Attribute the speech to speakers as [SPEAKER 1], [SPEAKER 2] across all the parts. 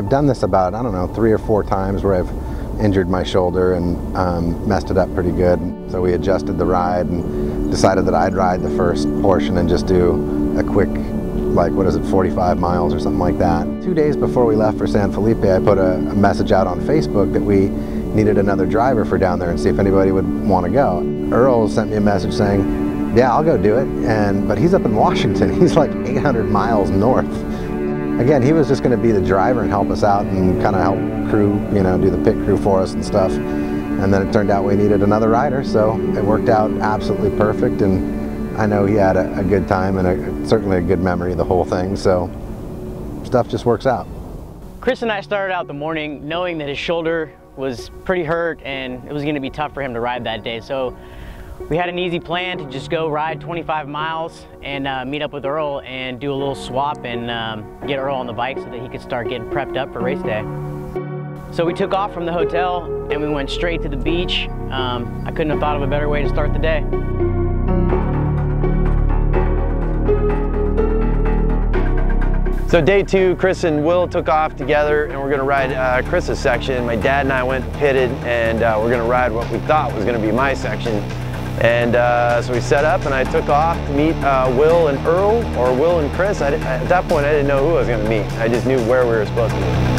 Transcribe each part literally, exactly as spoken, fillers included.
[SPEAKER 1] I've done this about, I don't know, three or four times where I've injured my shoulder and um, messed it up pretty good. So we adjusted the ride and decided that I'd ride the first portion and just do a quick, like, what is it, forty-five miles or something like that. Two days before we left for San Felipe, I put a, a message out on Facebook that we needed another driver for down there and see if anybody would want to go. Earl sent me a message saying, yeah, I'll go do it, and but he's up in Washington. He's like eight hundred miles north. Again, he was just going to be the driver and help us out and kind of help crew, you know, do the pit crew for us and stuff. And then it turned out we needed another rider, so it worked out absolutely perfect. And I know he had a, a good time and a, certainly a good memory of the whole thing, so stuff just works out.
[SPEAKER 2] Chris and I started out the morning knowing that his shoulder was pretty hurt and it was going to be tough for him to ride that day. So we had an easy plan to just go ride twenty-five miles and uh, meet up with Earl and do a little swap and um, get Earl on the bike so that he could start getting prepped up for race day. So we took off from the hotel and we went straight to the beach. Um, I couldn't have thought of a better way to start the day.
[SPEAKER 3] So day two, Chris and Will took off together and we're gonna ride uh, Chris's section. My dad and I went and pitted and uh, we're gonna ride what we thought was gonna be my section. And uh, so we set up and I took off to meet uh, Will and Earl, or Will and Chris. I, at that point I didn't know who I was gonna meet. I just knew where we were supposed to be.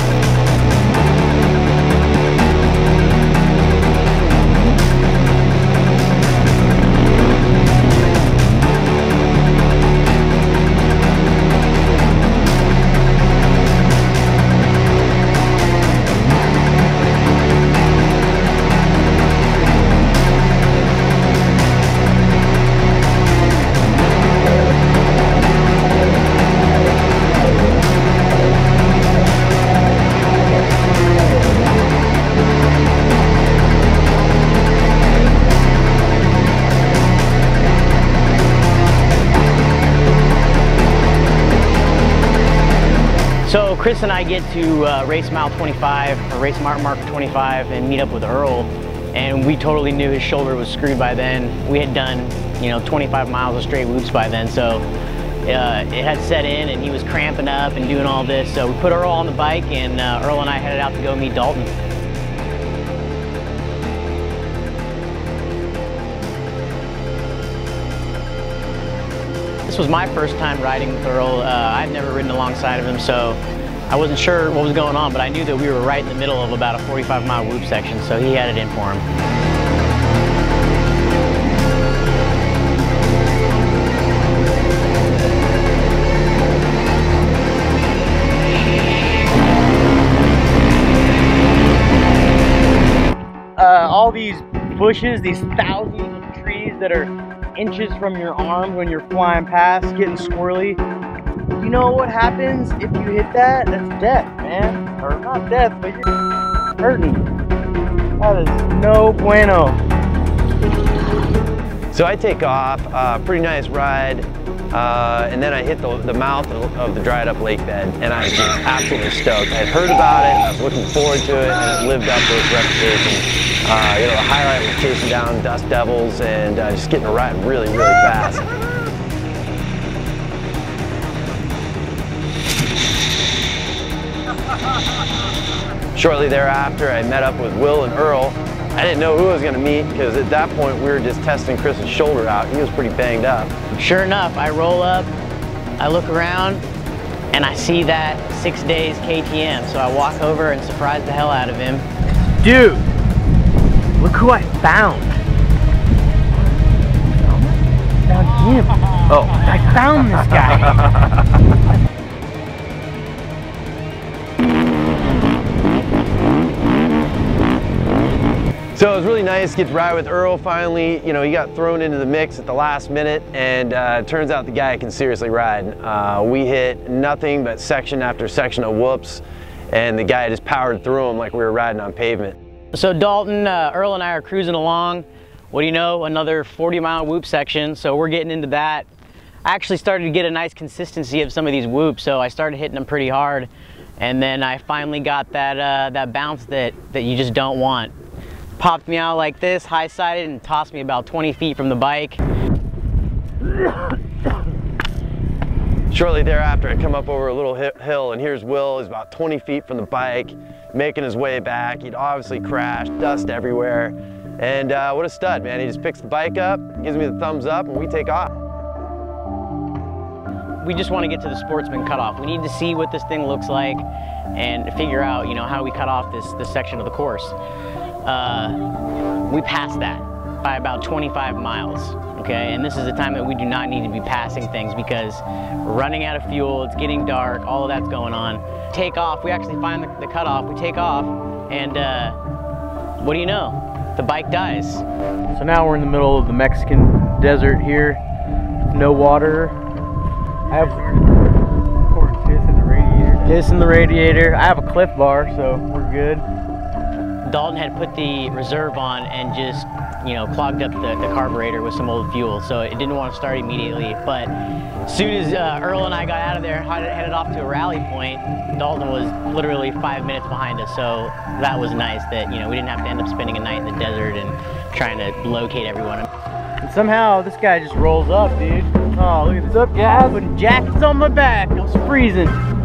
[SPEAKER 2] So Chris and I get to uh, race mile twenty-five, or race mark marker twenty-five, and meet up with Earl. And we totally knew his shoulder was screwed by then. We had done, you know, twenty-five miles of straight whoops by then, so uh, it had set in, and he was cramping up and doing all this. So we put Earl on the bike, and uh, Earl and I headed out to go meet Dalton. This was my first time riding with Earl. Uh, I'd never ridden alongside of him, so I wasn't sure what was going on, but I knew that we were right in the middle of about a forty-five mile whoop section, so he had it in for him. Uh, all these bushes, these thousands of trees that are inches from your arm when you're flying past, getting squirrely. You know what happens if you hit that? That's death, man. Or not death, but you're hurting. That is no bueno.
[SPEAKER 3] So I take off, uh, pretty nice ride, uh, and then I hit the, the mouth of, of the dried up lake bed, and I was just absolutely stoked. I had heard about it, I was looking forward to it, and it lived up to its reputation. Uh, you know, the highlight was chasing down dust devils and uh, just getting a ride really, really fast. Shortly thereafter, I met up with Will and Earl. I didn't know who I was going to meet because at that point we were just testing Chris's shoulder out. He was pretty banged up.
[SPEAKER 2] Sure enough, I roll up, I look around, and I see that six days K T M. So I walk over and surprise the hell out of him. Dude! Look who I found. Found him. Oh, I found this guy.
[SPEAKER 3] So it was really nice to get to ride with Earl finally. You know, he got thrown into the mix at the last minute, and uh, it turns out the guy can seriously ride. Uh, we hit nothing but section after section of whoops, and the guy just powered through them like we were riding on pavement.
[SPEAKER 2] So Dalton, uh, Earl and I are cruising along. What do you know, another forty mile whoop section, so we're getting into that. I actually started to get a nice consistency of some of these whoops, so I started hitting them pretty hard. And then I finally got that, uh, that bounce that, that you just don't want. Popped me out like this, high-sided, and tossed me about twenty feet from the bike.
[SPEAKER 3] Shortly thereafter, I come up over a little hill, and here's Will. He's about twenty feet from the bike, making his way back. He'd obviously crashed, dust everywhere. And uh, what a stud, man. He just picks the bike up, gives me the thumbs up, and we take off.
[SPEAKER 2] We just want to get to the Sportsman cutoff. We need to see what this thing looks like and figure out, you know, how we cut off this, this section of the course. Uh, we passed that by about twenty-five miles, okay? And this is a time that we do not need to be passing things because we're running out of fuel, it's getting dark, all of that's going on. Take off, we actually find the, the cutoff, we take off, and uh, what do you know? The bike dies. So now we're in the middle of the Mexican desert here, no water. I have pouring piss in the radiator. Piss in the radiator. I have a Cliff Bar, so we're good. Dalton had put the reserve on and just, you know, clogged up the, the carburetor with some old fuel, so it didn't want to start immediately. But as soon as uh, Earl and I got out of there, headed off to a rally point, Dalton was literally five minutes behind us, so that was nice that, you know, we didn't have to end up spending a night in the desert and trying to locate everyone. And somehow this guy just rolls up, dude. Oh, look at this up, guys. Putting jackets on my back. I was freezing.